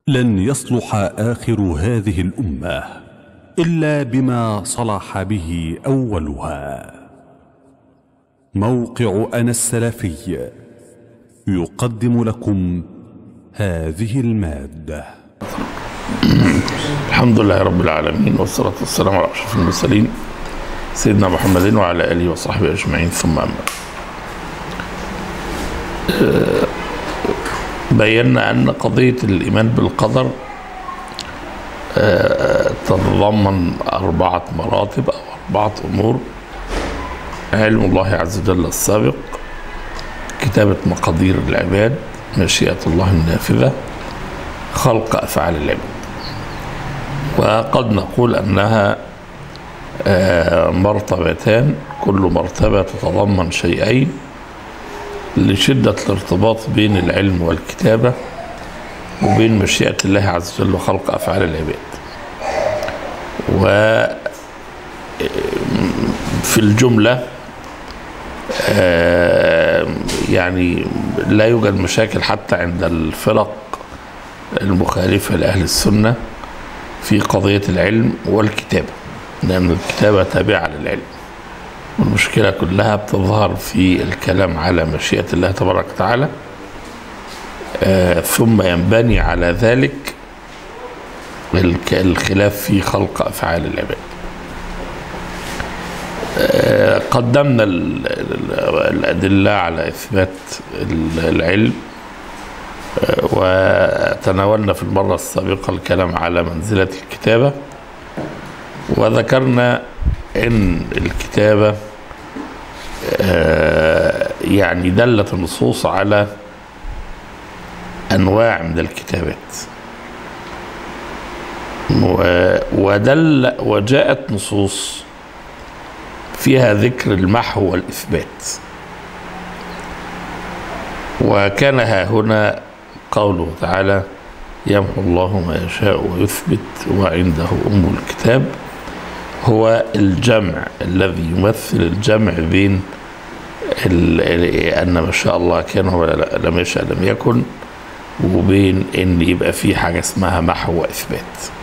لن يصلح آخر هذه الأمة إلا بما صلح به أولها. موقع أنا السلفي يقدم لكم هذه المادة. الحمد لله رب العالمين، والصلاة والسلام على أشرف المرسلين سيدنا محمد وعلى آله وصحبه أجمعين، ثم أما بينا أن قضية الإيمان بالقدر تتضمن 4 مراتب أو 4 أمور: علم الله عز وجل السابق، كتابة مقادير العباد، مشيئة الله النافذة، خلق أفعال العباد. وقد نقول أنها مرتبتان، كل مرتبة تتضمن شيئين لشدة الارتباط بين العلم والكتابة وبين مشيئة الله عز وجل وخلق أفعال العباد. وفي الجملة يعني لا يوجد مشاكل حتى عند الفرق المخالفة لأهل السنة في قضية العلم والكتابة، لأن الكتابة تابعة للعلم، والمشكلة كلها بتظهر في الكلام على مشيئة الله تبارك وتعالى، ثم ينبني على ذلك الخلاف في خلق أفعال العباد. قدمنا الأدلة على إثبات العلم، وتناولنا في المرة السابقة الكلام على منزلة الكتابة، وذكرنا إن الكتابة يعني دلت النصوص على أنواع من الكتابات، وجاءت نصوص فيها ذكر المحو والإثبات. وكان ها هنا قوله تعالى: يمحو الله ما يشاء ويثبت وعنده أم الكتاب، هو الجمع الذي يمثل الجمع بين أن ما شاء الله كان ولم يشاء لم يكن، وبين أن يبقى في حاجة اسمها محو وإثبات.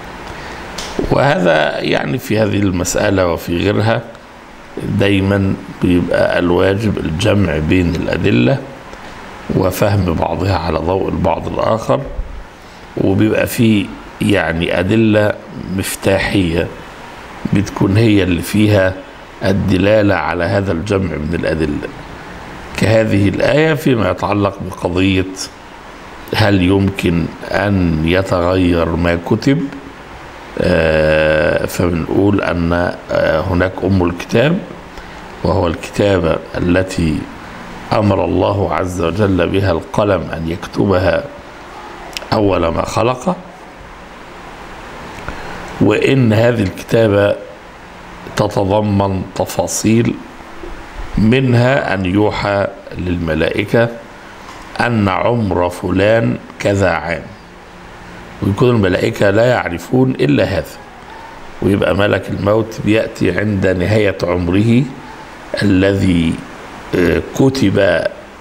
وهذا يعني في هذه المسألة وفي غيرها دايما بيبقى الواجب الجمع بين الأدلة وفهم بعضها على ضوء البعض الآخر، وبيبقى في يعني أدلة مفتاحية بتكون هي اللي فيها الدلالة على هذا الجمع من الأدلة، كهذه الآية فيما يتعلق بقضية هل يمكن أن يتغير ما كتب. فبنقول أن هناك أم الكتاب، وهو الكتابة التي أمر الله عز وجل بها القلم أن يكتبها أول ما خلق، وإن هذه الكتابة تتضمن تفاصيل، منها أن يوحى للملائكة أن عمر فلان كذا عام، ويكون الملائكة لا يعرفون إلا هذا، ويبقى ملك الموت بيأتي عند نهاية عمره الذي كتب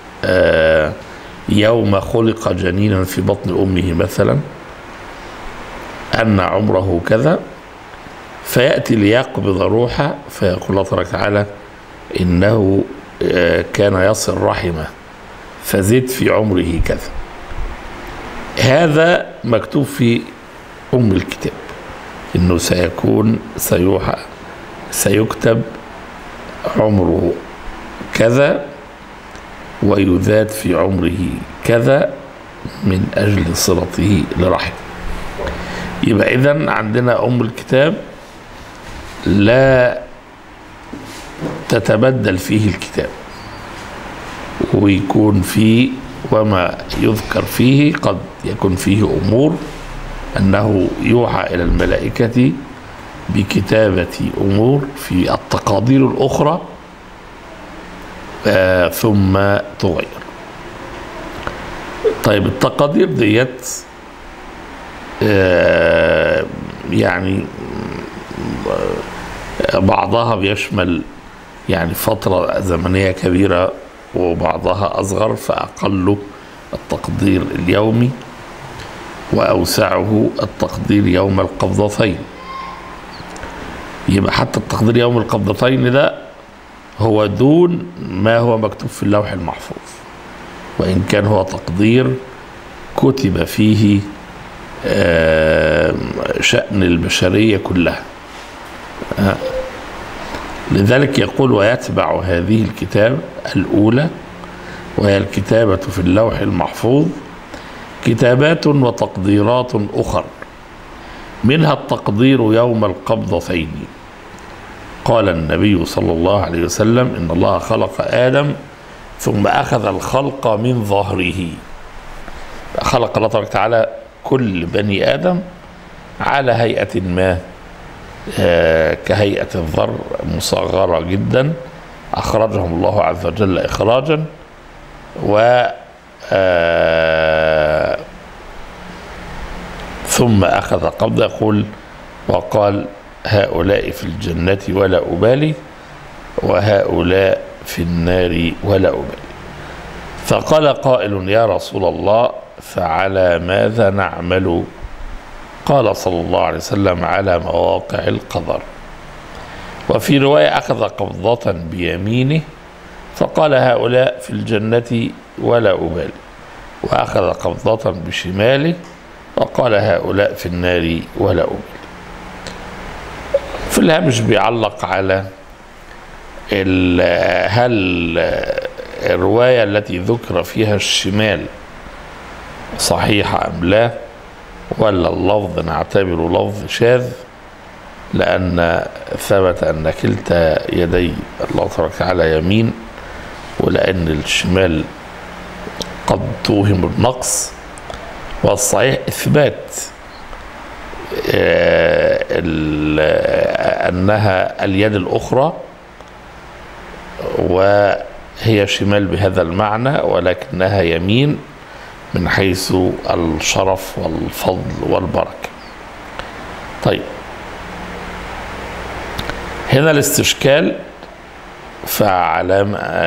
يوم خلق جنينا في بطن أمه مثلا أن عمره كذا، فيأتي ليقبض روحه، فيقول الله تبارك وتعالى: إنه كان يصل رحمه فزد في عمره كذا. هذا مكتوب في أم الكتاب، إنه سيكتب عمره كذا ويزاد في عمره كذا من أجل صلته لرحمه. يبقى إذن عندنا أم الكتاب لا تتبدل فيه الكتاب، ويكون فيه وما يذكر فيه قد يكون فيه أمور أنه يوحى إلى الملائكة بكتابة أمور في التقادير الأخرى ثم تغير. طيب التقادير ديت يعني بعضها بيشمل يعني فترة زمنية كبيرة وبعضها أصغر، فأقل التقدير اليومي، وأوسعه التقدير يوم القبضتين. يبقى حتى التقدير يوم القبضتين ده هو دون ما هو مكتوب في اللوح المحفوظ، وإن كان هو تقدير كتب فيه شأن البشرية كلها. لذلك يقول: ويتبع هذه الكتاب الأولى وهي الكتابة في اللوح المحفوظ كتابات وتقديرات أخر، منها التقدير يوم القبضتين. قال النبي صلى الله عليه وسلم: إن الله خلق آدم ثم أخذ الخلق من ظهره. خلق الله تبارك وتعالى كل بني آدم على هيئة ما، كهيئة الذر مصغرة جدا، أخرجهم الله عز وجل إخراجا، و ثم أخذ قبض. يقول: وقال: هؤلاء في الجنة ولا أبالي، وهؤلاء في النار ولا أبالي. فقال قائل: يا رسول الله، فعلى ماذا نعمل؟ قال صلى الله عليه وسلم: على مواقع القدر. وفي رواية: أخذ قبضة بيمينه فقال: هؤلاء في الجنة ولا أبالي، وأخذ قبضة بشماله وقال: هؤلاء في النار ولا أبالي. في الهامش بيعلق على هل الرواية التي ذكر فيها الشمال صحيحة أم لا، ولا اللفظ نعتبره لفظ شاذ، لأن ثبت أن كلتا يدي الله تبارك وتعالى يمين، ولأن الشمال قد توهم النقص. والصحيح إثبات أنها اليد الأخرى، وهي شمال بهذا المعنى، ولكنها يمين من حيث الشرف والفضل والبركة. طيب، هنا الاستشكال: فعلى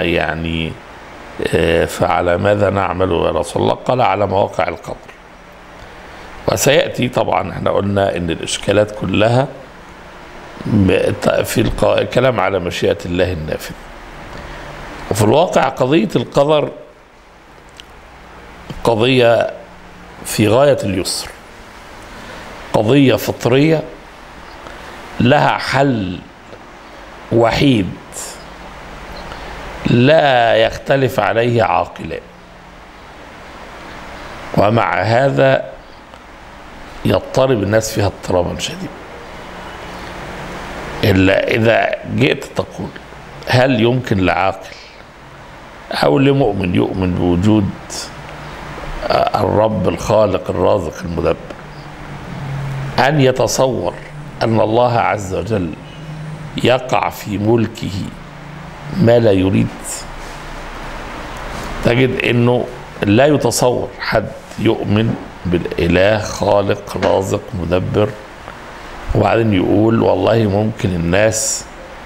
ماذا نعمل يا رسول الله؟ قال: على مواقع القدر. وسيأتي طبعا، احنا قلنا ان الاشكالات كلها في الكلام على مشيئة الله النافذ. وفي الواقع قضية القدر قضية في غاية اليسر، قضية فطرية لها حل وحيد لا يختلف عليه عاقلان. ومع هذا يضطرب الناس فيها اضطرابا شديدا. إلا إذا جئت تقول: هل يمكن لعاقل أو لمؤمن يؤمن بوجود الرب الخالق الرازق المدبر أن يتصور أن الله عز وجل يقع في ملكه ما لا يريد؟ تجد أنه لا يتصور حد يؤمن بالإله خالق رازق مدبر وبعدين يقول: والله ممكن الناس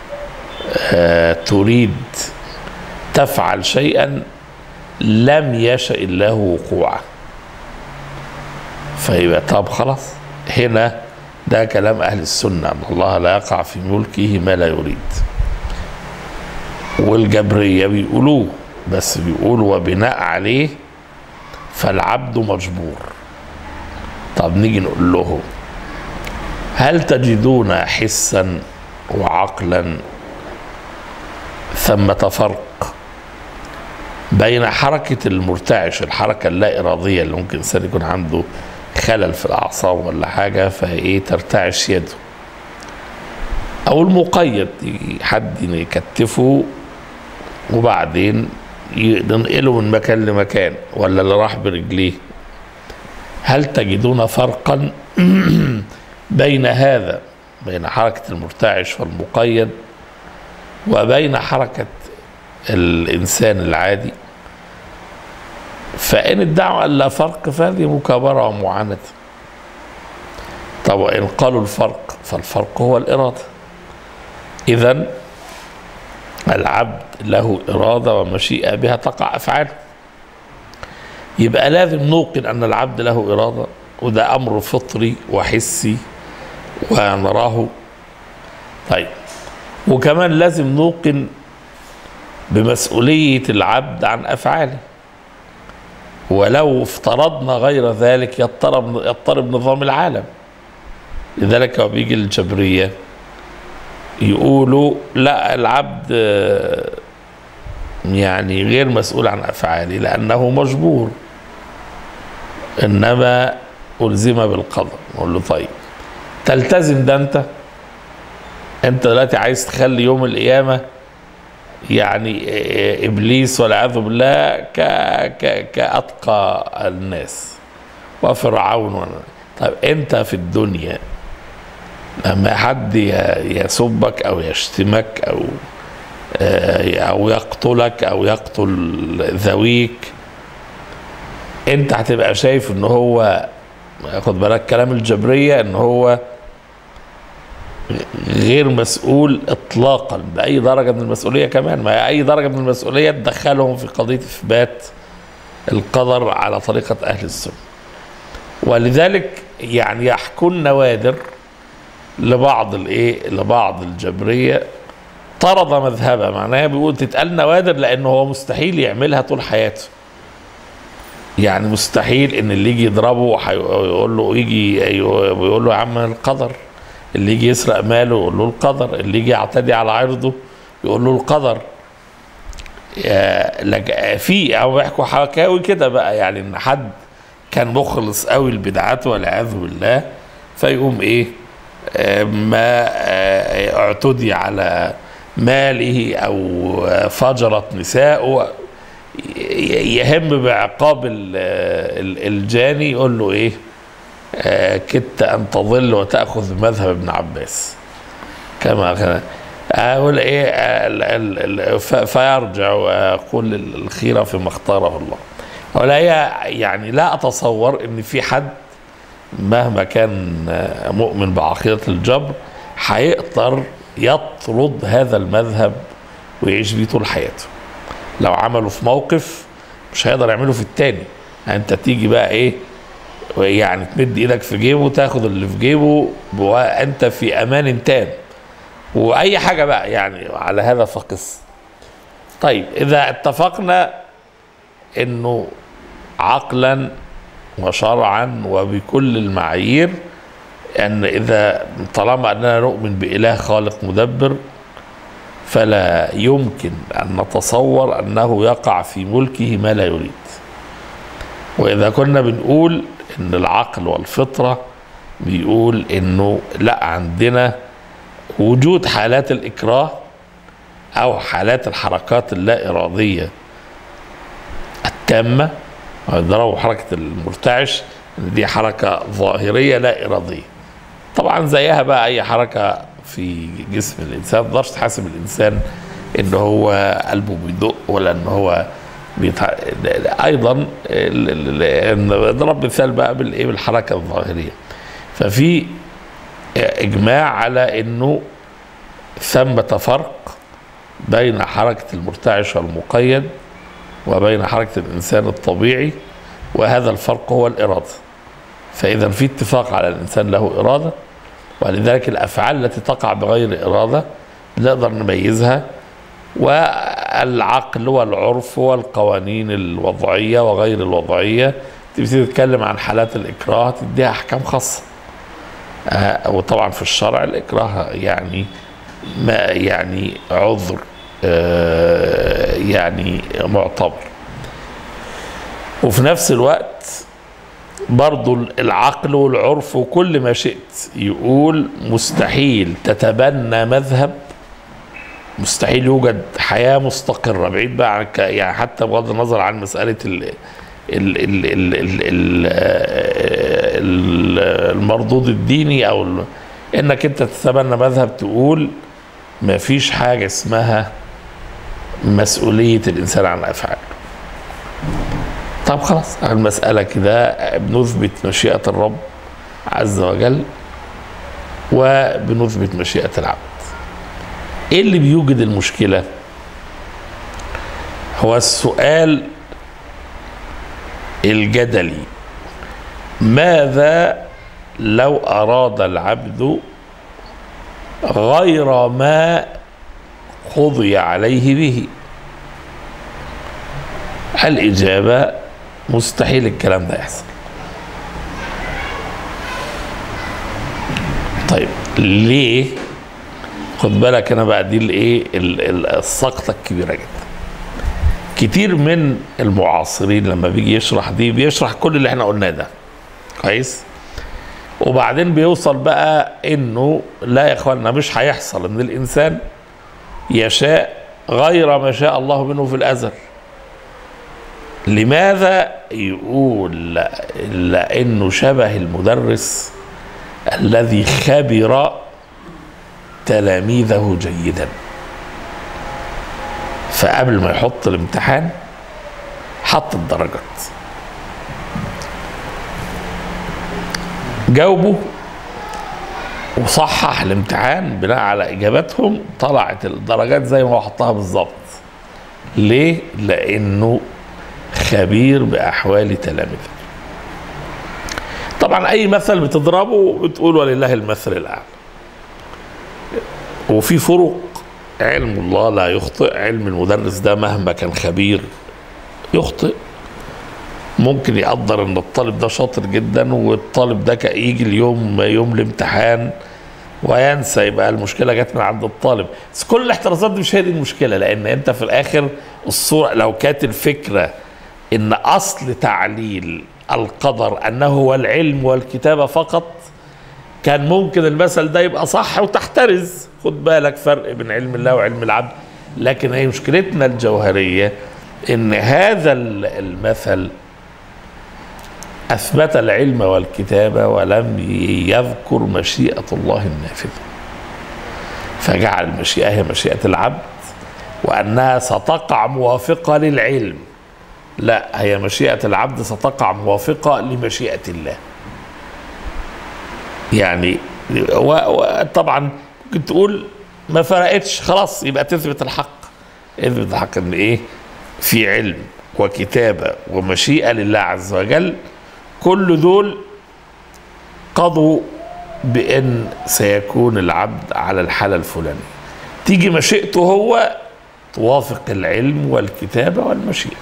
تريد تفعل شيئا لم يشأ الله وقوعه. فيبقى طب خلاص، هنا ده كلام أهل السنة، أن الله لا يقع في ملكه ما لا يريد. والجبرية بيقولوه، بس بيقولوا وبناء عليه فالعبد مجبور. طب نيجي نقول له: هل تجدون حسا وعقلا ثمة فرق بين حركة المرتعش، الحركة اللا إرادية اللي ممكن الإنسان يكون عنده خلل في الأعصاب ولا حاجة فإيه ترتعش يده، أو المقيد حد يكتفه وبعدين ينقله من مكان لمكان، ولا اللي راح برجليه؟ هل تجدون فرقا بين هذا، بين حركة المرتعش والمقيد، وبين حركة الإنسان العادي؟ فإن ادعوا أن لا فرق فهذه مكابرة ومعاندة. طب وإن قالوا الفرق فالفرق هو الإرادة. إذن العبد له إرادة ومشيئة بها تقع أفعاله. يبقى لازم نوقن أن العبد له إرادة وده أمر فطري وحسي ونراه. طيب، وكمان لازم نوقن بمسؤولية العبد عن أفعاله، ولو افترضنا غير ذلك يضطرب نظام العالم. لذلك بيجي الجبرية يقولوا لا، العبد يعني غير مسؤول عن أفعاله لأنه مجبور، إنما ألزم بالقدر. نقول له طيب تلتزم ده أنت دلوقتي عايز تخلي يوم القيامة يعني إبليس والعياذ بالله كأتقى الناس وفرعون طيب أنت في الدنيا لما حد يسبك أو يشتمك أو يقتلك أو يقتل ذويك، أنت هتبقى شايف إن هو، خد بالك كلام الجبرية، إن هو غير مسؤول اطلاقا باي درجه من المسؤوليه. كمان ما اي درجه من المسؤوليه تدخلهم في قضيه اثبات القدر على طريقه اهل السنه. ولذلك يعني يحكون نوادر لبعض الجبريه طرد مذهبه، معناها بيقول تتقال نوادر لانه هو مستحيل يعملها طول حياته. يعني مستحيل ان اللي يجي يضربه يقول له يقول له يا عم القدر، اللي يجي يسرق ماله يقول له القدر، اللي يجي يعتدي على عرضه يقول له القدر. في او بيحكوا حكاوي كده بقى، يعني ان حد كان مخلص قوي لبدعته والعياذ بالله، فيقوم ما اعتدي على ماله او فجرت نساءه، يهم بعقاب الجاني، يقول له كدت أن تضل وتأخذ بمذهب ابن عباس كما كان أقول فيرجع ويقول الخيرة فيما اختاره الله. ولا يعني لا أتصور أن في حد مهما كان مؤمن بعقيدة الجبر هيقدر يطرد هذا المذهب ويعيش بيه طول حياته. لو عمله في موقف مش هيقدر يعمله في التاني. يعني انت تيجي بقى يعني تمد ايدك في جيبه تاخد اللي في جيبه وانت في امان تام، واي حاجه بقى يعني على هذا فقس. طيب اذا اتفقنا انه عقلا وشرعا وبكل المعايير ان اذا طالما اننا نؤمن باله خالق مدبر، فلا يمكن ان نتصور انه يقع في ملكه ما لا يريد. واذا كنا بنقول ان العقل والفطرة بيقول انه لا، عندنا وجود حالات الاكراه او حالات الحركات اللا ارادية التامة، ضربوا حركة المرتعش دي حركة ظاهرية لا ارادية. طبعا زيها بقى اي حركة في جسم الانسان، ما تقدرش تحاسب الانسان ان هو قلبه بيدق ولا ان هو ايضا نضرب مثال بقى بالحركه الظاهريه. ففي اجماع على انه ثمة فرق بين حركه المرتعش والمقيد وبين حركه الانسان الطبيعي، وهذا الفرق هو الاراده. فاذا في اتفاق على الانسان له اراده، ولذلك الافعال التي تقع بغير اراده نقدر نميزها، والعقل والعرف والقوانين الوضعية وغير الوضعية تبتدي تتكلم عن حالات الإكراه تديها أحكام خاصة. وطبعا في الشرع الإكراه يعني ما يعني عذر يعني معتبر. وفي نفس الوقت برضو العقل والعرف وكل ما شئت يقول مستحيل تتبنى مذهب، مستحيل يوجد حياة مستقرة بعيد بقى عن يعني حتى بغض النظر عن مسألة المردود الديني أو إنك أنت تتبنى مذهب تقول ما فيش حاجة اسمها مسؤولية الإنسان عن أفعاله. طب خلاص المسألة كده بنثبت مشيئة الرب عز وجل وبنثبت مشيئة العبد. ايه اللي بيوجد المشكلة؟ هو السؤال الجدلي ماذا لو أراد العبد غير ما قضي عليه به؟ الإجابة مستحيل الكلام ده يحصل. طيب ليه؟ خد بالك انا بقى دي الايه السقطه الكبيره جدا. كتير من المعاصرين لما بيجي يشرح دي بيشرح كل اللي احنا قلناه ده كويس، وبعدين بيوصل بقى انه لا يا اخوانا مش هيحصل ان الانسان يشاء غير ما شاء الله منه في الازل. لماذا؟ يقول لانه شبه المدرس الذي خبر تلاميذه جيدا، فقبل ما يحط الامتحان حط الدرجات، جاوبوا وصحح الامتحان بناء على اجاباتهم، طلعت الدرجات زي ما هو حطها بالظبط. ليه؟ لانه خبير باحوال تلاميذه. طبعا اي مثل بتضربه بتقول ولله المثل الاعلى، وفي فروق. علم الله لا يخطئ، علم المدرس ده مهما كان خبير يخطئ. ممكن يقدر ان الطالب ده شاطر جدا والطالب ده يجي اليوم يوم الامتحان وينسى، يبقى المشكله جت من عند الطالب. بس كل الاحترازات دي مش هي دي المشكله، لان انت في الاخر الصوره لو كانت الفكره ان اصل تعليل القدر انه هو العلم والكتابه فقط، كان ممكن المثل ده يبقى صح وتحترز. خد بالك فرق بين علم الله وعلم العبد. لكن هي مشكلتنا الجوهريه ان هذا المثل اثبت العلم والكتابه ولم يذكر مشيئه الله النافذه، فجعل المشيئه هي مشيئه العبد وانها ستقع موافقه للعلم. لا، هي مشيئه العبد ستقع موافقه لمشيئه الله. يعني وطبعا ممكن تقول ما فرقتش، خلاص يبقى تثبت الحق. اثبت الحق ان ايه؟ في علم وكتابه ومشيئه لله عز وجل، كل دول قضوا بان سيكون العبد على الحاله الفلانيه. تيجي مشيئته هو توافق العلم والكتابه والمشيئه،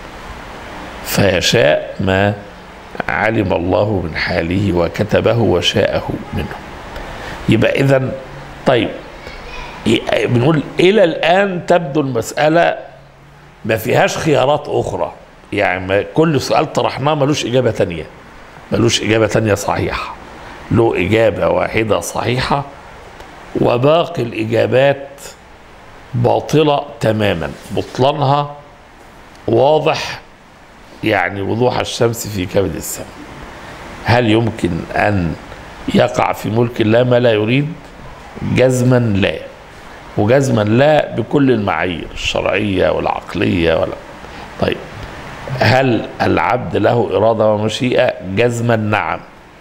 فيشاء ما علم الله من حاله وكتبه وشاءه منه. يبقى إذن طيب بنقول إلى الآن تبدو المسألة ما فيهاش خيارات أخرى، يعني كل سؤال طرحناه ملوش إجابة تانية، ملوش إجابة تانية صحيحة، له إجابة واحدة صحيحة وباقي الإجابات باطلة تماما، بطلانها واضح يعني وضوح الشمس في كبد السماء. هل يمكن أن يقع في ملك الله ما لا يريد؟ جزما لا، وجزما لا بكل المعايير الشرعية والعقلية طيب هل العبد له إرادة ومشيئة؟ جزما نعم،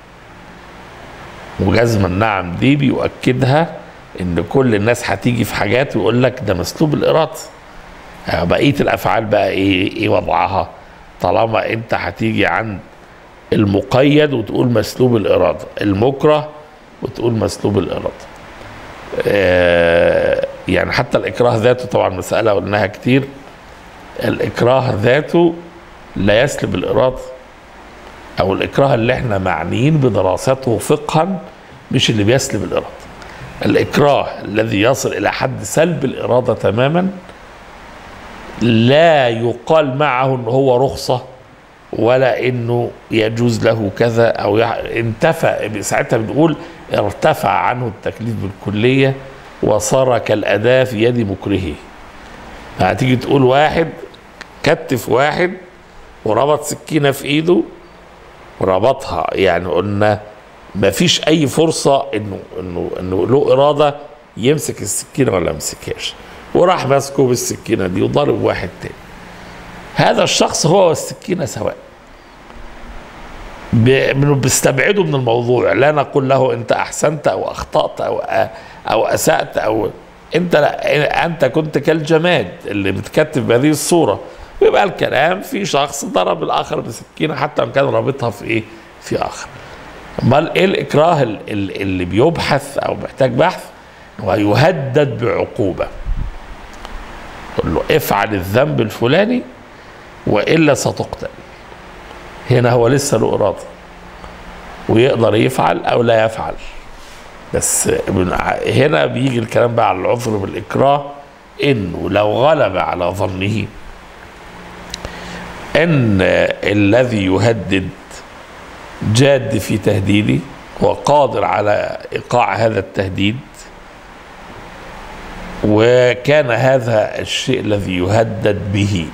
وجزما نعم دي بيؤكدها إن كل الناس هتيجي في حاجات ويقول لك ده مسلوب الإرادة. بقية الأفعال بقى إيه وضعها؟ طالما انت هتيجي عند المقيد وتقول مسلوب الإرادة، المكره وتقول مسلوب الإرادة. يعني حتى الإكراه ذاته طبعا مسألة قلناها كتير، الإكراه ذاته لا يسلب الإرادة، أو الإكراه اللي احنا معنيين بدراسته فقها مش اللي بيسلب الإرادة. الإكراه الذي يصل إلى حد سلب الإرادة تماما لا يقال معه انه هو رخصة ولا انه يجوز له كذا او انتفى، ساعتها بنقول ارتفع عنه التكليف بالكلية وصار كالأداة في يد مكرهه. هتيجي تقول واحد كتف واحد وربط سكينة في ايده وربطها، يعني قلنا ما فيش اي فرصة انه له إرادة يمسك السكينة ولا يمسكهاش، وراح ماسكه بالسكينة دي وضرب واحد تاني. هذا الشخص هو والسكينة سواء، بيستبعده من الموضوع. لا نقول له انت احسنت او اخطأت او اسأت، او انت لا، انت كنت كالجماد اللي بتكتف بهذه الصورة. ويبقى الكلام في شخص ضرب الاخر بسكينة حتى ان كان رابطها في ايه؟ في آخر. امال ايه الإكراه اللي بيبحث أو محتاج بحث؟ ويهدد بعقوبة، يقول له افعل الذنب الفلاني وإلا ستقتل. هنا هو لسه له إرادة ويقدر يفعل أو لا يفعل، بس هنا بيجي الكلام بقى على العذر بالإكراه، إنه لو غلب على ظنه إن الذي يهدد جاد في تهديده وقادر على إيقاع هذا التهديد، وكان هذا الشيء الذي يهدد به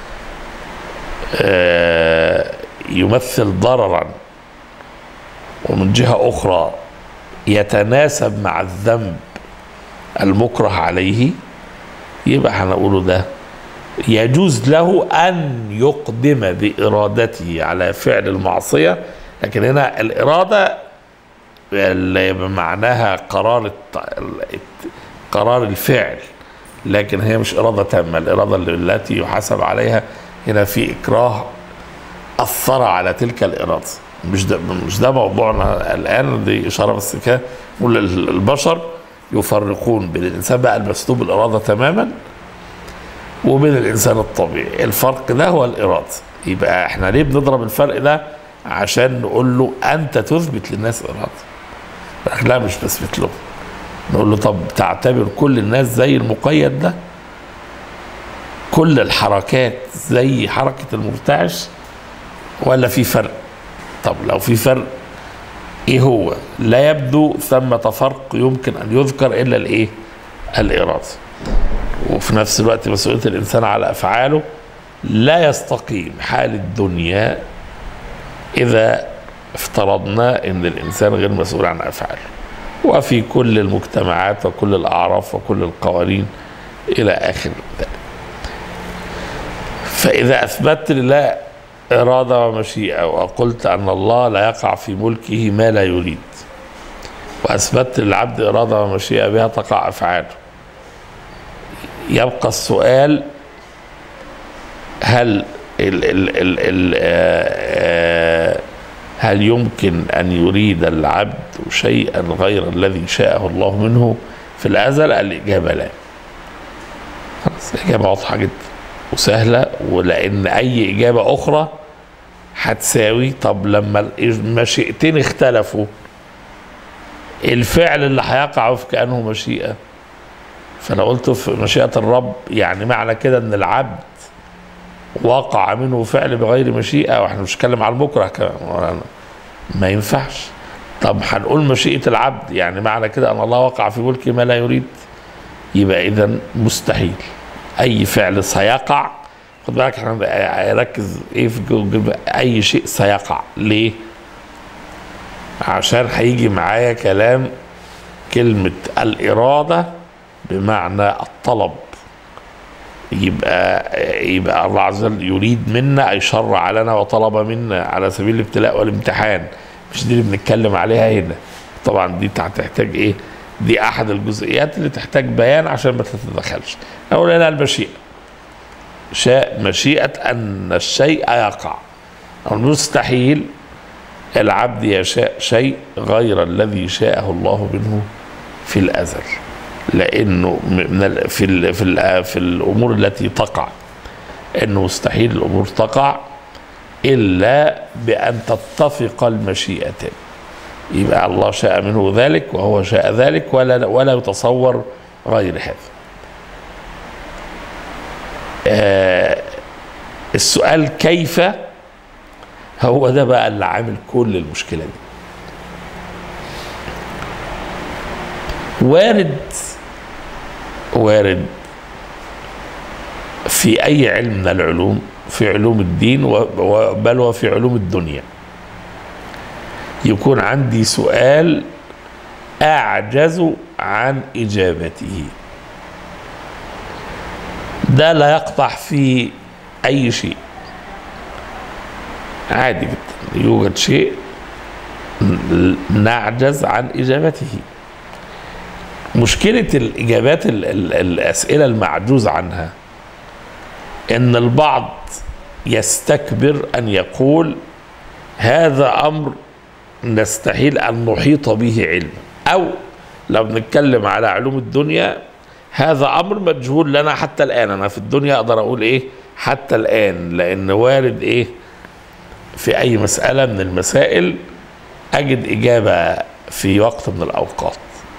يمثل ضررا ومن جهة أخرى يتناسب مع الذنب المكره عليه، يبقى هنقوله ده يجوز له أن يقدم بإرادته على فعل المعصية. لكن هنا الإرادة اللي بمعناها قرار الفعل، لكن هي مش إرادة تامة. الإرادة التي يحاسب عليها هنا في إكراه أثر على تلك الإرادة. مش ده موضوعنا الآن، دي إشارة بس كده. البشر يفرقون بين الإنسان بقى المسلوب الإرادة تماما وبين الإنسان الطبيعي. الفرق ده هو الإرادة. يبقى احنا ليه بنضرب الفرق ده؟ عشان نقول له أنت تثبت للناس إرادة. لا، مش بثبت له. نقول له طب تعتبر كل الناس زي المقيد ده؟ كل الحركات زي حركة المرتعش ولا في فرق؟ طب لو في فرق ايه هو؟ لا يبدو ثمة فرق يمكن ان يذكر الا الايه؟ الإرادة. وفي نفس الوقت مسؤولية الانسان على افعاله لا يستقيم حال الدنيا اذا افترضنا ان الانسان غير مسؤول عن افعاله، وفي كل المجتمعات وكل الاعراف وكل القوانين الى اخر ذلك. فاذا اثبتت لله إرادة ومشيئة وقلت أن الله لا يقع في ملكه ما لا يريد، وأثبتت للعبد إرادة ومشيئة بها تقع أفعاله، يبقى السؤال هل يمكن أن يريد العبد شيئا غير الذي شاءه الله منه في الأزل؟ الإجابة لا. الإجابة واضحة جدا وسهلة، ولأن أي إجابة أخرى هتساوي طب لما المشيئتين اختلفوا الفعل اللي هيقع في كأنه مشيئة. فأنا قلت في مشيئة الرب يعني معنى كده إن العبد وقع منه فعل بغير مشيئة، واحنا مش هنتكلم على المكره كمان، ما ينفعش. طب هنقول مشيئة العبد يعني معنى كده أن الله وقع في ملكه ما لا يريد، يبقى إذن مستحيل أي فعل سيقع. خد بالك احنا ركز ايه في اي شيء سيقع. ليه؟ عشان هيجي معايا كلام كلمة الإرادة بمعنى الطلب. يبقى الله عز وجل يريد منا أي شرع لنا وطلب منا على سبيل الابتلاء والامتحان، مش دي اللي بنتكلم عليها هنا. طبعا دي هتحتاج ايه؟ دي احد الجزئيات اللي تحتاج بيان عشان ما تتدخلش. اقول هنا المشيئة، مشيئة أن الشيء يقع. مستحيل العبد يشاء شيء غير الذي شاءه الله منه في الأزل، لأنه في الأمور التي تقع إنه مستحيل الأمور تقع إلا بأن تتفق المشيئتين. يبقى الله شاء منه ذلك وهو شاء ذلك، ولا يتصور غير هذا. السؤال كيف، هو ده بقى اللي عامل كل المشكلة دي. وارد في أي علم من العلوم، في علوم الدين بل وفي علوم الدنيا، يكون عندي سؤال أعجز عن إجابته. ده لا يقطع في أي شيء، عادي جدا يوجد شيء نعجز عن إجابته. مشكلة الإجابات الأسئلة المعجوز عنها إن البعض يستكبر أن يقول هذا أمر نستحيل أن نحيط به علما، أو لو بنتكلم على علوم الدنيا هذا أمر مجهول لنا حتى الآن. أنا في الدنيا أقدر أقول إيه حتى الآن، لأن وارد إيه في أي مسألة من المسائل أجد إجابة في وقت من الأوقات.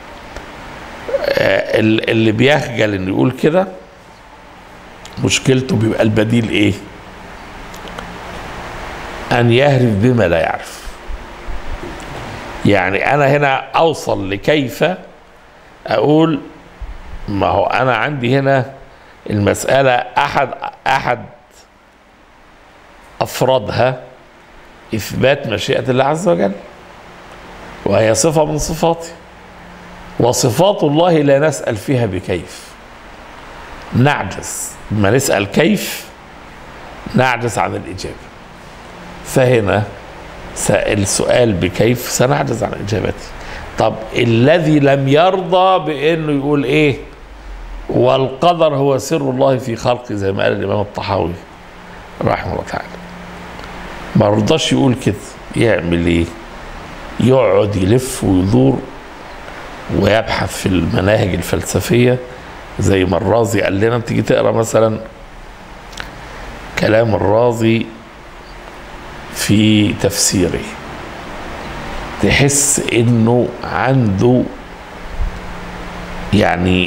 اللي بيخجل إنه يقول كده مشكلته بيبقى البديل إيه؟ أن يهرف بما لا يعرف. يعني أنا هنا أوصل لكيف أقول ما هو أنا عندي هنا المسألة أحد أفرادها إثبات مشيئة الله عز وجل، وهي صفة من صفاته، وصفات الله لا نسأل فيها بكيف، نعجز ما نسأل كيف نعجز عن الإجابة. فهنا السؤال بكيف سنعجز عن إجابته. طب الذي لم يرضى بأنه يقول إيه والقدر هو سر الله في خلقه زي ما قال الإمام الطحاوي رحمه الله تعالى، ما رضاش يقول كده، يعمل إيه؟ يقعد يلف ويدور ويبحث في المناهج الفلسفية زي ما الرازي قال لنا. تيجي تقرأ مثلا كلام الرازي في تفسيره تحس انه عنده يعني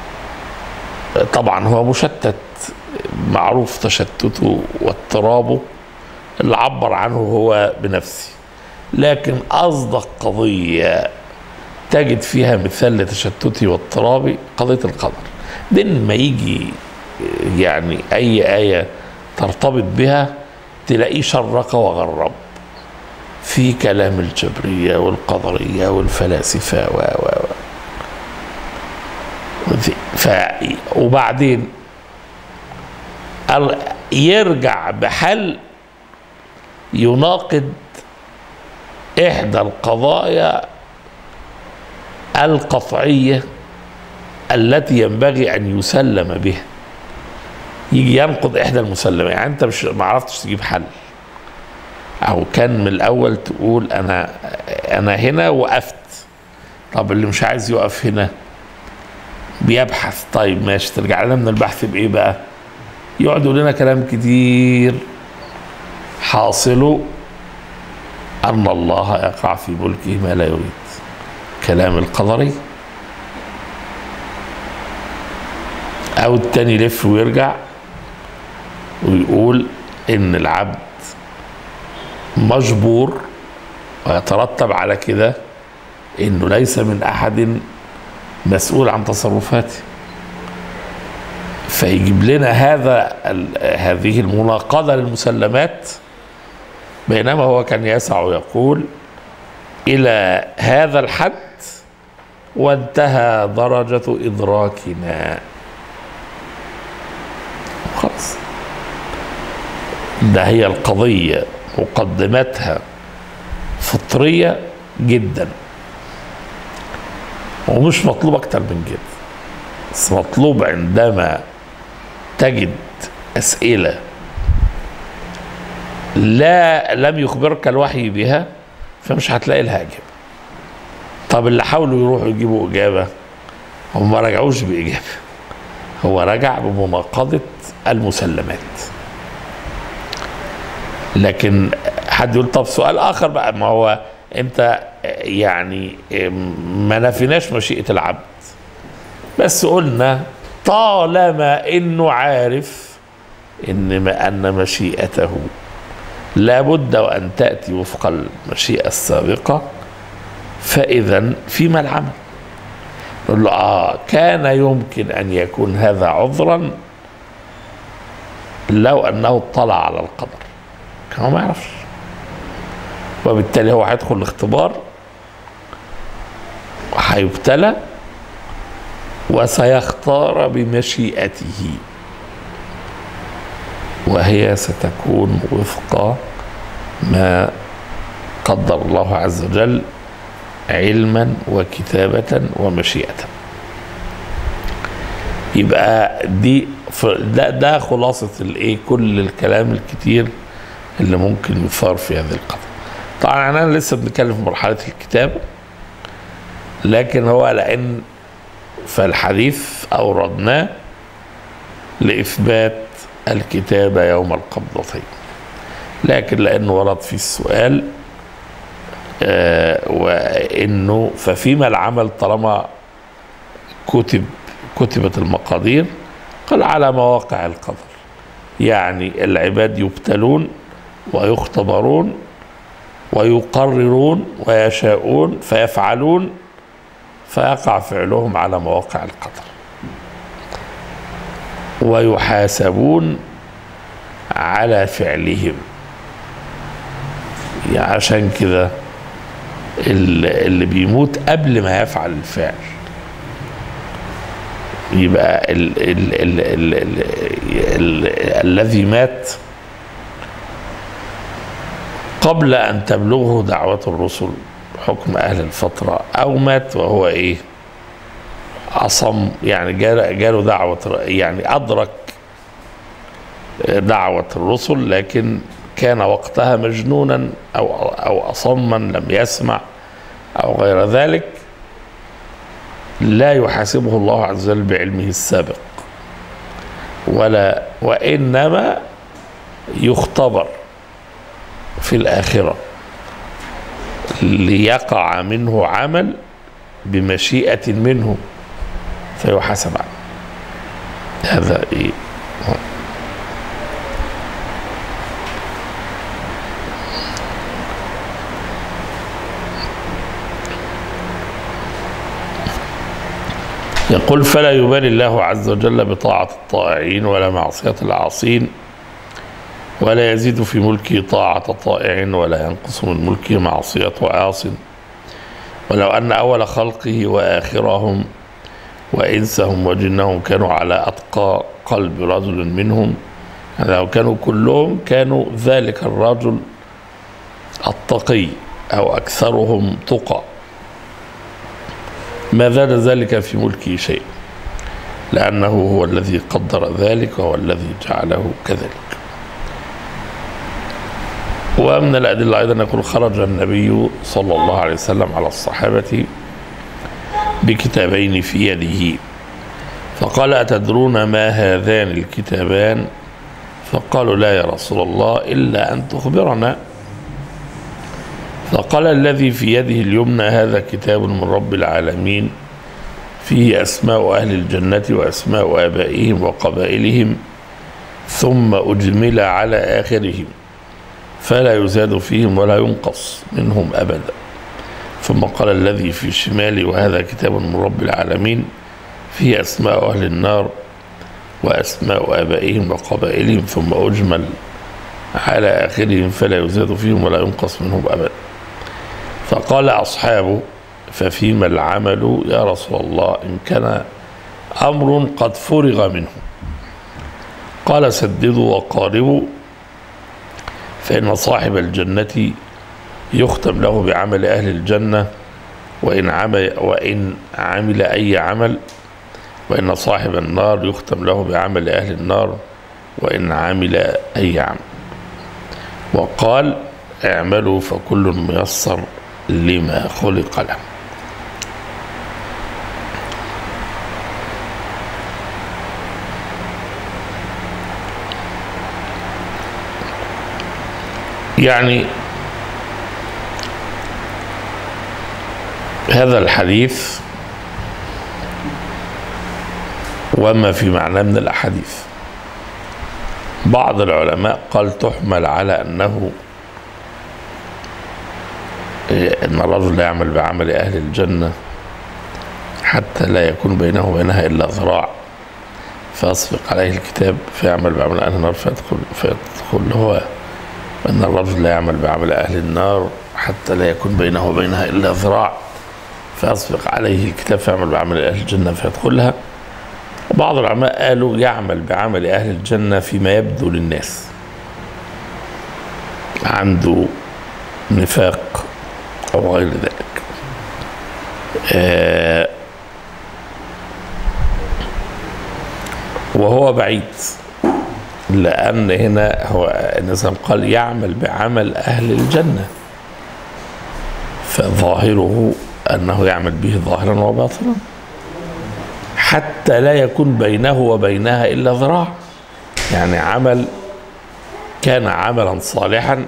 طبعا هو مشتت، معروف تشتته واضطرابه اللي عبر عنه هو بنفسه، لكن أصدق قضية تجد فيها مثال لتشتتي واضطرابي قضية القدر. دين ما يجي يعني أي آية ترتبط بها تلاقيه شرق وغرب في كلام الجبرية والقدرية والفلاسفة وبعدين يرجع بحل يناقض إحدى القضايا القطعية التي ينبغي أن يسلم بها، يجي ينقض إحدى المسلمات. يعني أنت مش ما عرفتش تجيب حل، أو كان من الأول تقول أنا هنا وقفت. طب اللي مش عايز يقف هنا بيبحث، طيب ماشي، ترجع لنا من البحث بإيه بقى؟ يقعد يقول لنا كلام كتير حاصله أن الله يقع في ملكه ما لا يريد، كلام القدري. أو التاني يلف ويرجع ويقول إن العبد مجبور ويترتب على كده إنه ليس من أحد مسؤول عن تصرفاته، فيجيب لنا هذه المناقضة للمسلمات، بينما هو كان يسع ويقول إلى هذا الحد وانتهى درجة إدراكنا، خلاص. ده هي القضية مقدماتها فطرية جدا، ومش مطلوب أكتر من كده، بس مطلوب عندما تجد أسئلة لم يخبرك الوحي بها فمش هتلاقي لها إجابة. طب اللي حاولوا يروحوا يجيبوا إجابة هم ما رجعوش بإجابة، هو رجع بمناقضة المسلمات. لكن حد يقول طب سؤال آخر بقى، ما هو أنت يعني ما نفيناش مشيئة العبد، بس قلنا طالما إنه عارف أن مشيئته لابد وأن تأتي وفق المشيئة السابقة، فإذا فيما العمل؟ نقول له كان يمكن أن يكون هذا عذرا لو أنه اطلع على القدر، كان ما يعرفش، وبالتالي هو هيدخل الاختبار وهيبتلى وسيختار بمشيئته، وهي ستكون وفق ما قدر الله عز وجل علما وكتابة ومشيئة. يبقى ده خلاصة كل الكلام الكتير اللي ممكن يثار في هذه القضية. طبعا انا لسه بنتكلم في مرحله الكتابه، لكن هو لان فالحديث اوردناه لاثبات الكتابه يوم القبضتين، لكن لانه ورد في السؤال وانه ففيما العمل طالما كتبت المقادير، قال على مواقع القدر، يعني العباد يبتلون ويختبرون ويقررون ويشاءون فيفعلون، فيقع فعلهم على مواقع القدر، ويحاسبون على فعلهم. يعني عشان كده اللي بيموت قبل ما يفعل الفعل يبقى الذي مات قبل أن تبلغه دعوة الرسل حكم أهل الفترة، أو مات وهو إيه أصم، يعني جاله دعوة، يعني أدرك دعوة الرسل لكن كان وقتها مجنونا أو أصما لم يسمع أو غير ذلك، لا يحاسبه الله عز وجل بعلمه السابق، وإنما يختبر في الآخرة ليقع منه عمل بمشيئة منه فيحاسب عنه. هذا إيه؟ يقول فلا يبالي الله عز وجل بطاعة الطائعين ولا معصية العاصين، ولا يزيد في ملكه طاعة طائع ولا ينقص من ملكه معصية عاص، ولو أن أول خلقه وآخرهم وإنسهم وجنهم كانوا على أتقى قلب رجل منهم، يعني لو كانوا كلهم كانوا ذلك الرجل التقي أو أكثرهم تقى، ما زاد ذلك في ملكه شيء، لأنه هو الذي قدر ذلك وهو الذي جعله كذلك. ومن الأدلة أيضا يقول خرج النبي صلى الله عليه وسلم على الصحابة بكتابين في يده، فقال أتدرون ما هذان الكتابان؟ فقالوا لا يا رسول الله إلا أن تخبرنا. فقال الذي في يده اليمنى هذا كتاب من رب العالمين فيه أسماء أهل الجنة وأسماء آبائهم وقبائلهم، ثم أجمل على آخرهم فلا يزاد فيهم ولا ينقص منهم أبدا. ثم قال الذي في شمالي وهذا كتاب من رب العالمين فيه أسماء أهل النار وأسماء آبائهم وقبائلهم، ثم أجمل على آخرهم فلا يزاد فيهم ولا ينقص منهم أبدا. فقال أصحابه ففيما العمل يا رسول الله إن كان أمر قد فرغ منه؟ قال سددوا وقاربوا، فإن صاحب الجنة يختم له بعمل أهل الجنة وإن عمل أي عمل، وإن صاحب النار يختم له بعمل أهل النار وإن عمل أي عمل. وقال اعملوا فكل ميسر لما خلق له. يعني هذا الحديث وما في معناه من الأحاديث، بعض العلماء قال تحمل على أنه إن الرجل لا يعمل بعمل أهل الجنة حتى لا يكون بينه وبينها إلا ذراع فيسبق عليه الكتاب فيعمل بعمل أهل النار فيدخل هو، وأن الرجل لا يعمل بعمل أهل النار حتى لا يكون بينه وبينها إلا ذراع فيسبق عليه الكتاب فيعمل بعمل أهل الجنة فيدخلها. وبعض العلماء قالوا يعمل بعمل أهل الجنة فيما يبدو للناس، عنده نفاق أو غير ذلك، وهو بعيد، لأن هنا هو النبي قال يعمل بعمل أهل الجنة، فظاهره أنه يعمل به ظاهرا وباطنا حتى لا يكون بينه وبينها إلا ذراع. يعني عمل كان عملا صالحا،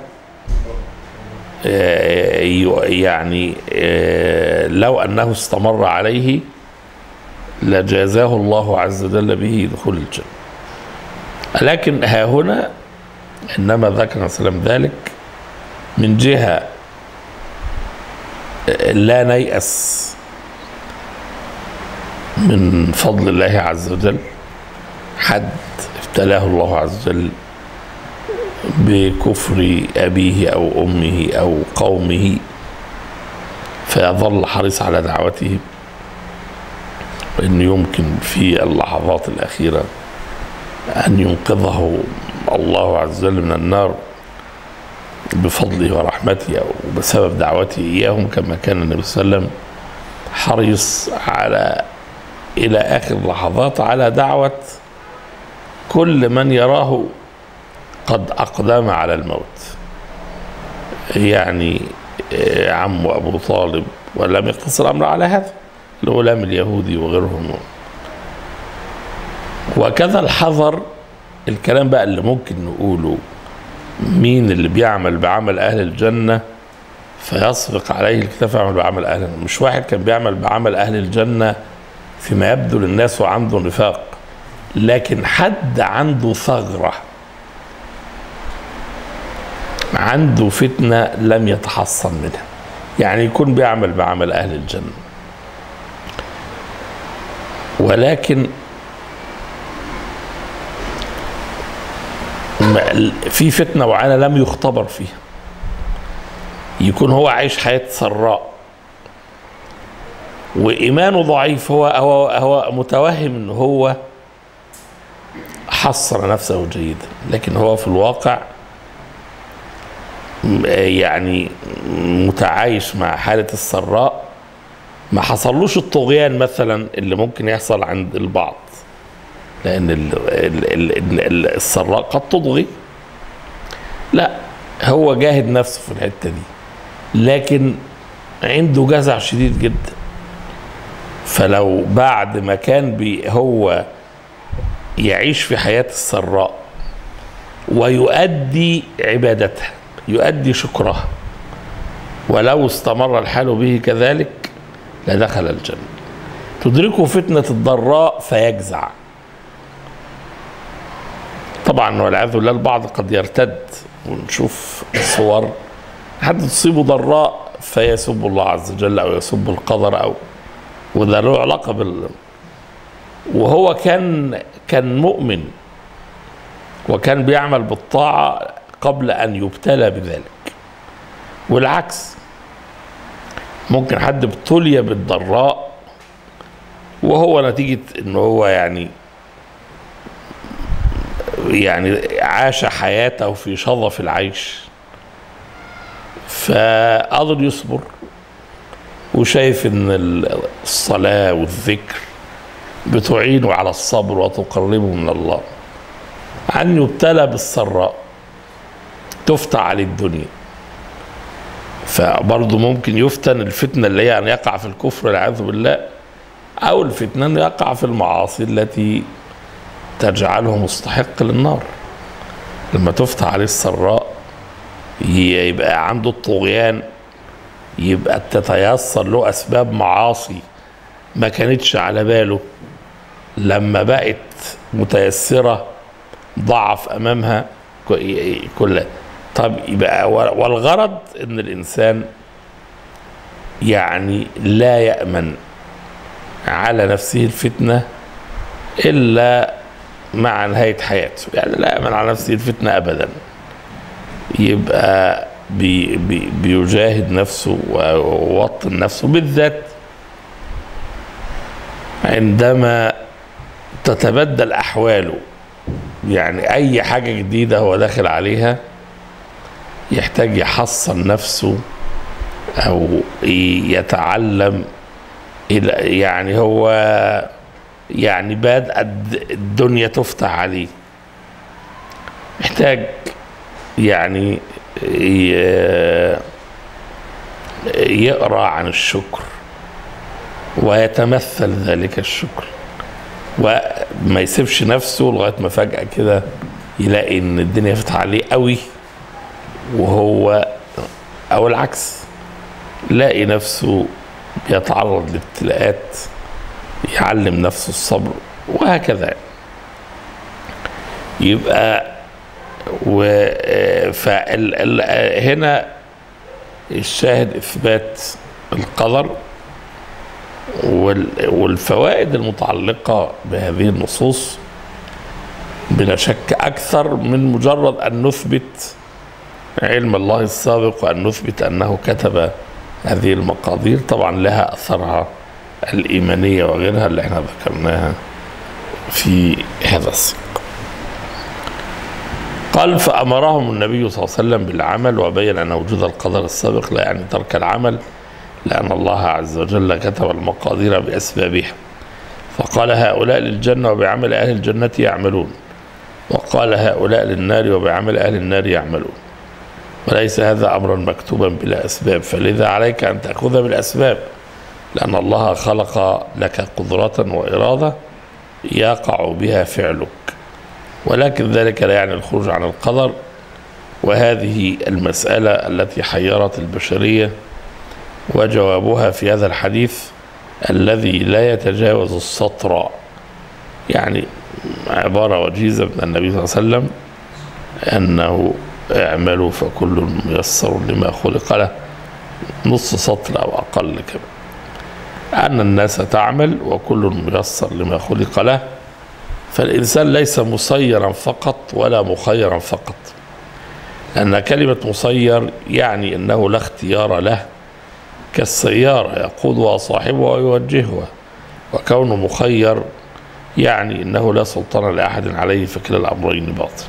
يعني لو أنه استمر عليه لجازاه الله عز وجل به دخول الجنة. لكن ها هنا إنما ذكر سلام ذلك من جهة لا نيأس من فضل الله عز وجل. حد ابتلاه الله عز وجل بكفر أبيه أو أمه أو قومه فيظل حريص على دعوته، وإن يمكن في اللحظات الأخيرة أن ينقذه الله عز وجل من النار بفضله ورحمته أو بسبب دعوته إياهم، كما كان النبي صلى الله عليه وسلم حريص على إلى آخر لحظات على دعوة كل من يراه قد أقدم على الموت، يعني عمه أبو طالب، ولم يقتصر الأمر على هذا، الغلام اليهودي وغيرهم. وكذا الحذر الكلام بقى اللي ممكن نقوله، مين اللي بيعمل بعمل أهل الجنة فيسبق عليه الكتاب يعمل بعمل أهل الجنة؟ مش واحد كان بيعمل بعمل أهل الجنة فيما يبدو للناس وعنده نفاق، لكن حد عنده ثغرة، عنده فتنة لم يتحصن منها، يعني يكون بيعمل بعمل أهل الجنة ولكن في فتنة معينة لم يختبر فيها، يكون هو عايش حياة سراء وإيمانه ضعيف، هو متوهم إن هو حصر نفسه جيدا، لكن هو في الواقع يعني متعايش مع حالة السراء، ما حصلوش الطغيان مثلا اللي ممكن يحصل عند البعض، لأن السراء قد تطغي. لا، هو جاهد نفسه في الحتة دي، لكن عنده جزع شديد جدا. فلو بعد ما كان هو يعيش في حياة السراء ويؤدي عبادتها، يؤدي شكرها، ولو استمر الحال به كذلك لدخل الجنة. تدركه فتنة الضراء فيجزع. طبعا والعياذ بالله البعض قد يرتد، ونشوف الصور حد تصيبه ضراء فيسب الله عز وجل او يسب القدر، وده له علاقه وهو كان مؤمن وكان بيعمل بالطاعه قبل ان يبتلى بذلك. والعكس، ممكن حد ابتلي بالضراء وهو نتيجه ان هو يعني عاش حياته في شظف العيش فقدر يصبر، وشايف ان الصلاة والذكر بتعينه على الصبر وتقربه من الله. أن يبتلى بالسراء تفتح عليه الدنيا، فبرضه ممكن يفتن الفتنة اللي هي أن يقع في الكفر والعياذ بالله، أو الفتنة أن يقع في المعاصي التي تجعله مستحق للنار. لما تفتح عليه السراء يبقى عنده الطغيان، يبقى تتيسر له أسباب معاصي ما كانتش على باله، لما بقت متيسرة ضعف أمامها كلها. طب يبقى والغرض إن الإنسان يعني لا يأمن على نفسه الفتنة إلا مع نهاية حياته، يعني لا يأمن على نفسه الفتنة أبدا. يبقى بيجاهد نفسه ووطن نفسه، بالذات عندما تتبدل أحواله، يعني أي حاجة جديدة هو داخل عليها يحتاج يحصن نفسه أو يتعلم، يعني هو يعني بدأ الدنيا تفتح عليه، محتاج يعني يقرأ عن الشكر ويتمثل ذلك الشكر، وما يسيبش نفسه لغاية ما فجأة كده يلاقي ان الدنيا فتح عليه قوي، وهو او العكس يلاقي نفسه بيتعرض لابتلاءات يعلم نفسه الصبر، وهكذا. يبقى هنا الشاهد إثبات القدر والفوائد المتعلقة بهذه النصوص بلا شك أكثر من مجرد أن نثبت علم الله السابق وأن نثبت أنه كتب هذه المقادير. طبعا لها أثرها الإيمانية وغيرها اللي احنا ذكرناها في هذا السياق. قال فأمرهم النبي صلى الله عليه وسلم بالعمل، وبين أن وجود القدر السابق لا يعني ترك العمل، لأن الله عز وجل كتب المقادير بأسبابها، فقال هؤلاء للجنة وبعمل أهل الجنة يعملون، وقال هؤلاء للنار وبعمل أهل النار يعملون، وليس هذا أمرا مكتوبا بلا أسباب، فلذا عليك أن تأخذ بالأسباب، لأن الله خلق لك قدرة وإرادة يقع بها فعلك، ولكن ذلك لا يعني الخروج عن القدر. وهذه المسألة التي حيرت البشرية، وجوابها في هذا الحديث الذي لا يتجاوز السطر، يعني عبارة وجيزة من النبي صلى الله عليه وسلم أنه اعملوا فكل ميسر لما خلق له، نص سطر أو أقل كمان، أن الناس تعمل وكل ميسر لما خلق له، فالإنسان ليس مسيرا فقط ولا مخيرا فقط، لأن كلمة مسير يعني أنه لا اختيار له، كالسيارة يقودها صاحبها ويوجهها، وكونه مخير يعني أنه لا سلطان لأحد عليه، فكلا الأمرين باطل.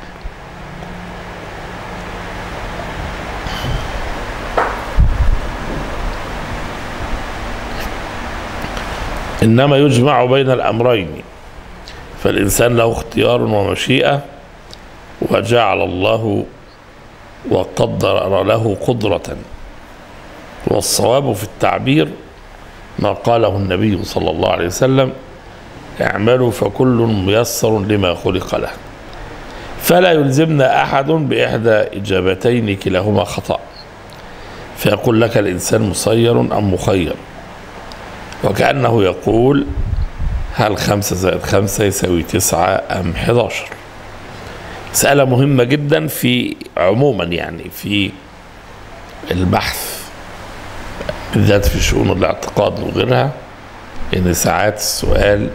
إنما يجمع بين الأمرين، فالإنسان له اختيار ومشيئة، وجعل الله وقدر له قدرة، والصواب في التعبير ما قاله النبي صلى الله عليه وسلم اعملوا فكل ميسر لما خلق له، فلا يلزمنا أحد بإحدى إجابتين كلاهما خطأ، فيقول لك الإنسان مسير أم مخير، وكأنه يقول هل 5 زائد 5 يساوي 9 أم 11؟ مسألة مهمة جدا في عموما يعني في البحث بالذات في شؤون الاعتقاد وغيرها، إن ساعات السؤال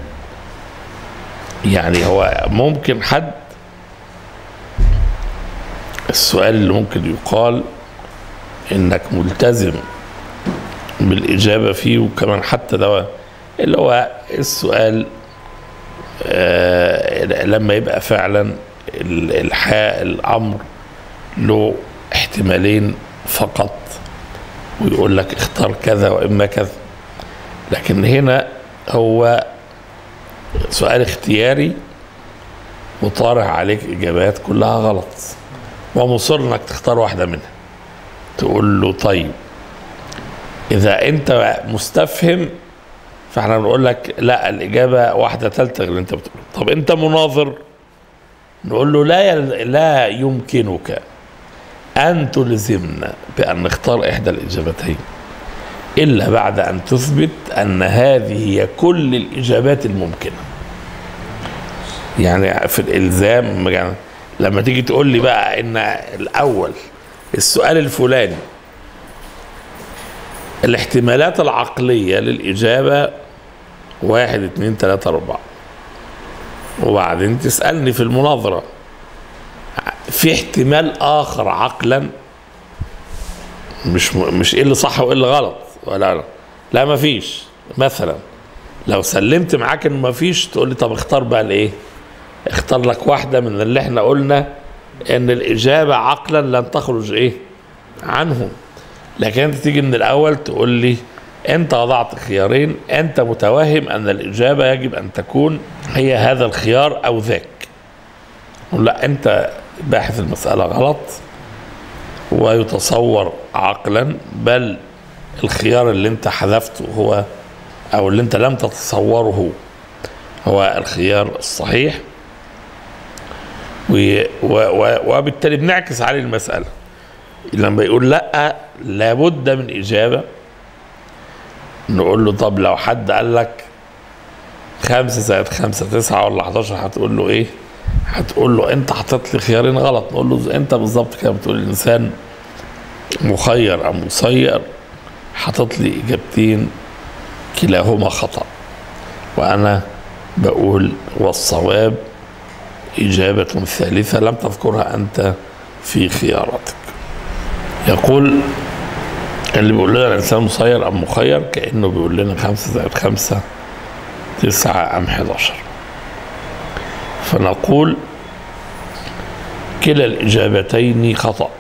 يعني هو ممكن حد السؤال اللي ممكن يقال إنك ملتزم بالإجابة فيه، وكمان حتى ده اللي هو السؤال لما يبقى فعلا الأمر له احتمالين فقط، ويقول لك اختار كذا وإما كذا، لكن هنا هو سؤال اختياري وطارح عليك إجابات كلها غلط، ومصر إنك تختار واحدة منها. تقول له طيب إذا أنت مستفهم فاحنا بنقول لك لا، الإجابة واحدة ثالثة غير اللي أنت بتقوله. طب أنت مناظر، نقول له لا يمكنك أن تلزمنا بأن نختار إحدى الإجابتين إلا بعد أن تثبت أن هذه هي كل الإجابات الممكنة. يعني في الإلزام يعني لما تيجي تقول لي بقى إن الأول السؤال الفلاني الاحتمالات العقلية للإجابة 1 2 3 4، وبعدين تسألني في المناظرة في احتمال آخر عقلا مش إيه اللي صح وإيه اللي غلط، ولا لا مفيش. مثلا لو سلمت معاك إنه مفيش، تقول لي طب اختار بقى الإيه؟ اختار لك واحدة من اللي احنا قلنا إن الإجابة عقلا لن تخرج إيه عنهم. لكن انت تيجي من الاول تقول لي انت وضعت خيارين، انت متوهم ان الاجابه يجب ان تكون هي هذا الخيار او ذاك. لا، انت باحث المساله غلط، ويتصور عقلا بل الخيار اللي انت حذفته هو او اللي انت لم تتصوره هو الخيار الصحيح، وبالتالي بنعكس عليه المسألة. لما يقول لا لابد من إجابة، نقول له طب لو حد قال لك 5 زائد 5 9 ولا 11، هتقول له ايه؟ هتقول له انت حطيت لي خيارين غلط. نقول له انت بالظبط كده بتقول الانسان مخير ام مسير، حطيت لي اجابتين كلاهما خطأ، وانا بقول والصواب إجابة ثالثة لم تذكرها أنت في خياراتك. يقول اللي بيقول لنا الإنسان مسير أم مخير كأنه بيقول لنا 5 زائد 5 9 أم 11. فنقول كلا الإجابتين خطأ،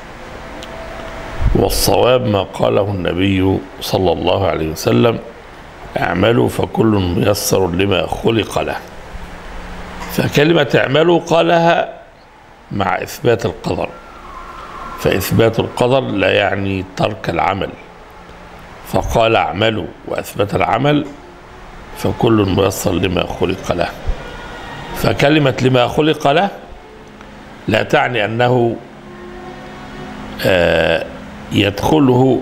والصواب ما قاله النبي صلى الله عليه وسلم: اعملوا فكل ميسر لما خلق له. فكلمة اعملوا قالها مع إثبات القدر، فإثبات القدر لا يعني ترك العمل، فقال اعملوا وأثبت العمل، فكل ميسر لما خلق له. فكلمة لما خلق له لا تعني أنه يدخله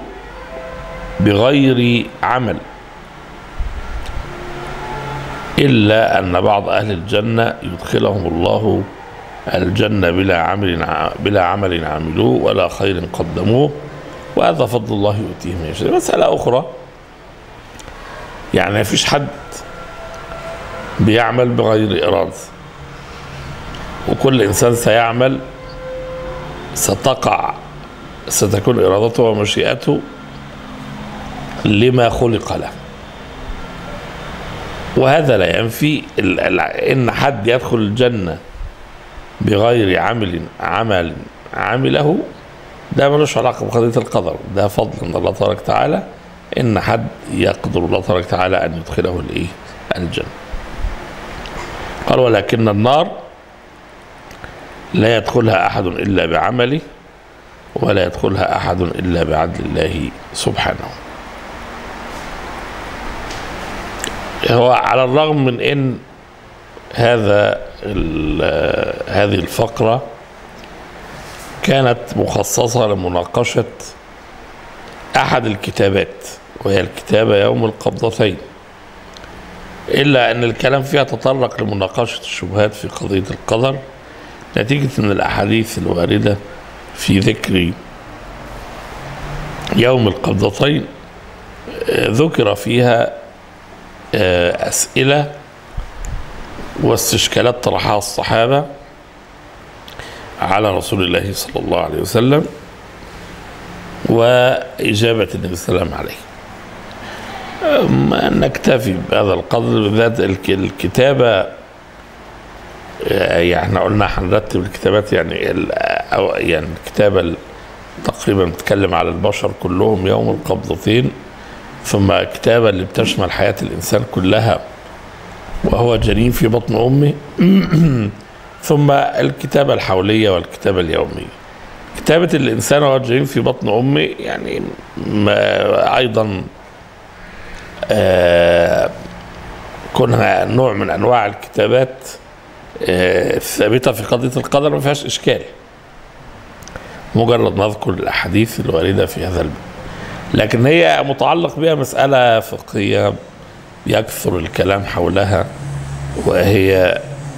بغير عمل، إلا أن بعض أهل الجنة يدخلهم الله الجنة بلا عمل عملوه ولا خير قدموه، وهذا فضل الله يؤتيه من يشاء. مسألة أخرى، يعني ما فيش حد بيعمل بغير إرادة، وكل إنسان سيعمل ستكون إرادته ومشيئته لما خلق له. وهذا لا ينفي ان حد يدخل الجنة بغير عمل عمله، ده ملوش علاقة بقضية القدر، ده فضل من الله تبارك وتعالى ان حد يقدر الله تبارك وتعالى ان يدخله الجنة. قال ولكن النار لا يدخلها احد الا بعمله، ولا يدخلها احد الا بعدل الله سبحانه. هو على الرغم من ان هذه الفقرة كانت مخصصة لمناقشة احد الكتابات، وهي الكتابة يوم القبضتين، الا ان الكلام فيها تطرق لمناقشة الشبهات في قضية القدر، نتيجة ان الاحاديث الواردة في ذكر يوم القبضتين ذكر فيها أسئلة واستشكالات طرحها الصحابة على رسول الله صلى الله عليه وسلم، وإجابة النبي صلى الله عليه وسلم. نكتفي بهذا القدر، بالذات الكتابة. يعني احنا قلنا هنرتب الكتابات، يعني الكتابة تقريبا بتتكلم على البشر كلهم يوم القبضتين، ثم كتابة اللي بتشمل حياة الإنسان كلها وهو جنين في بطن أمه، ثم الكتابة الحولية والكتابة اليومية. كتابة الإنسان وهو جنين في بطن أمه يعني أيضا كونها نوع من أنواع الكتابات الثابتة في قضية القدر ما فيهاش إشكال، مجرد نذكر الأحاديث الواردة في هذا الباب. لكن هي متعلق بها مسألة فقهية يكثر الكلام حولها، وهي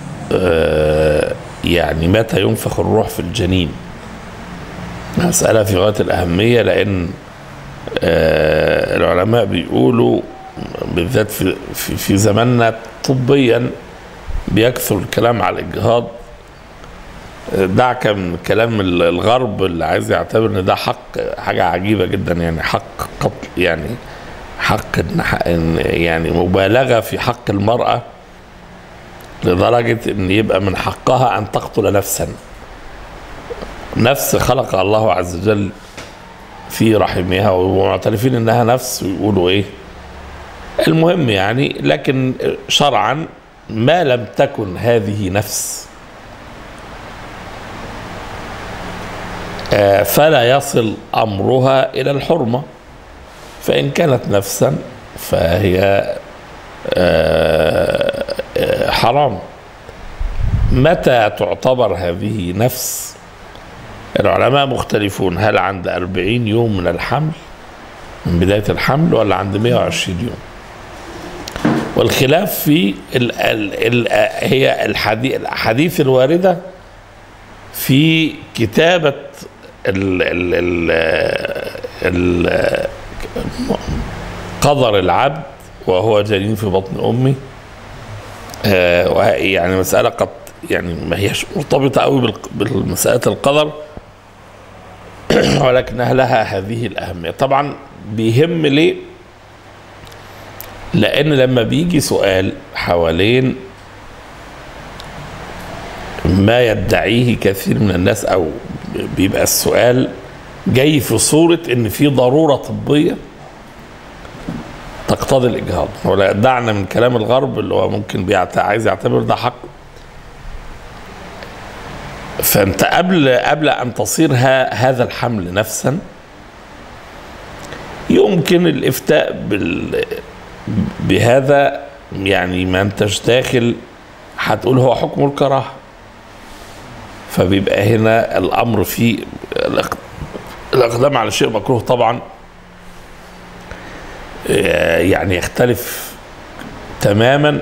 يعني متى ينفخ الروح في الجنين. مسألة في غاية الأهمية، لأن العلماء بيقولوا بالذات في زماننا طبيا بيكثر الكلام على الإجهاض. دعك من كلام الغرب اللي عايز يعتبر ان ده حق، حاجة عجيبة جدا، يعني حق قتل، يعني حق يعني مبالغة في حق المرأة لدرجة ان يبقى من حقها ان تقتل نفسا، نفس خلق الله عز وجل في رحمها، ومعترفين انها نفس ويقولوا ايه. المهم يعني، لكن شرعا ما لم تكن هذه نفس فلا يصل أمرها إلى الحرمة، فإن كانت نفسا فهي حرام. متى تعتبر هذه نفس؟ العلماء مختلفون، هل عند 40 يوم من الحمل من بداية الحمل ولا عند 120 يوم؟ والخلاف في هي الأحاديث الواردة في كتابة قدر العبد وهو جنين في بطن أمه. يعني مسألة قد يعني ما هيش مرتبطة قوي بالمسألة القدر، ولكنها لها هذه الأهمية. طبعا بيهم ليه؟ لأن لما بيجي سؤال حوالين ما يدعيه كثير من الناس، أو بيبقى السؤال جاي في صورة إن في ضرورة طبية تقتضي الإجهاض، ولا دعنا من كلام الغرب اللي هو ممكن عايز يعتبر ده حق. فأنت قبل أن تصير هذا الحمل نفسا يمكن الإفتاء بهذا، يعني ما أنتش داخل هتقول هو حكم الكراهة، فبيبقى هنا الأمر في الإقدام على شيء مكروه طبعا يعني يختلف تماما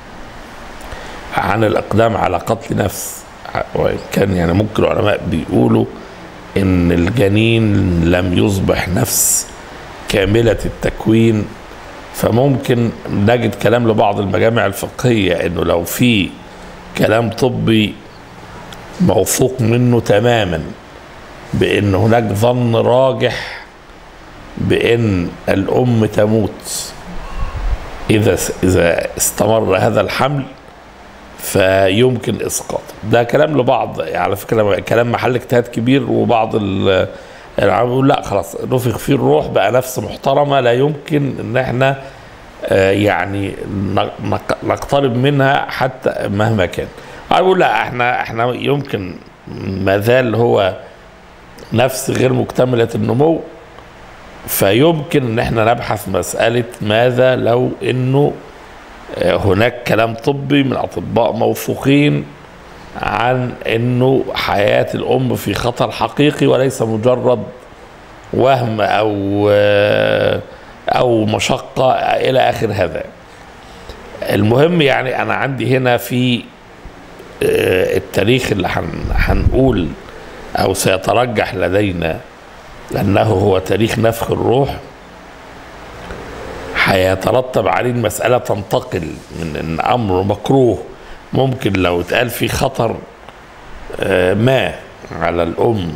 عن الإقدام على قتل نفس. وإن كان يعني ممكن العلماء بيقولوا إن الجنين لم يصبح نفس كاملة التكوين، فممكن نجد كلام لبعض المجامع الفقهية إنه لو في كلام طبي موثوق منه تماما بأن هناك ظن راجح بأن الأم تموت إذا استمر هذا الحمل، فيمكن إسقاط. ده كلام لبعض، على فكرة كلام محل اجتهاد كبير، وبعض العلماء يقول لا خلاص نفخ فيه الروح بقى نفس محترمة لا يمكن إن احنا يعني نقترب منها حتى مهما كان. أقول لا احنا يمكن ما زال هو نفس غير مكتملة النمو، فيمكن ان احنا نبحث مسألة ماذا لو انه هناك كلام طبي من اطباء موثوقين عن انه حياة الام في خطر حقيقي وليس مجرد وهم او مشقة الى اخر هذا. المهم يعني انا عندي هنا في التاريخ اللي هنقول او سيترجح لدينا لأنه هو تاريخ نفخ الروح، هيترتب عليه المسألة تنتقل من إن أمر مكروه ممكن لو اتقال في خطر ما على الأم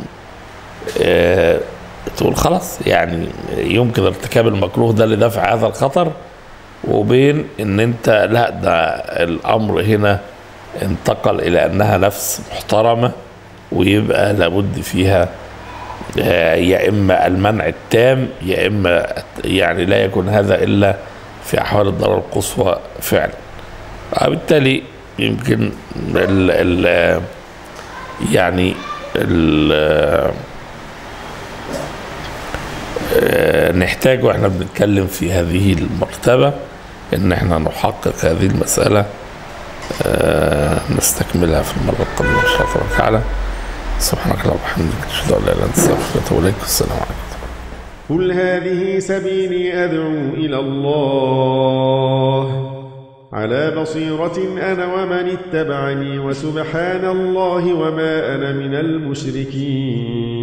تقول خلاص يعني يمكن ارتكاب المكروه ده لدفع هذا الخطر، وبين إن أنت لا ده الأمر هنا انتقل إلى أنها نفس محترمة ويبقى لابد فيها يا إما المنع التام يا إما يعني لا يكون هذا إلا في أحوال الضرر القصوى فعلا. وبالتالي يمكن نحتاج وإحنا بنتكلم في هذه المرتبة إن إحنا نحقق هذه المسألة، نستكملها في المرة القادمة إن شاء الله تعالى. سبحانك اللهم وبحمدك أشهد أن لا إله إلا أنت أستغفرك وأتوب إليك. السلام عليكم. قل هذه سبيلي أدعو إلى الله على بصيرة أنا ومن اتبعني وسبحان الله وما أنا من المشركين.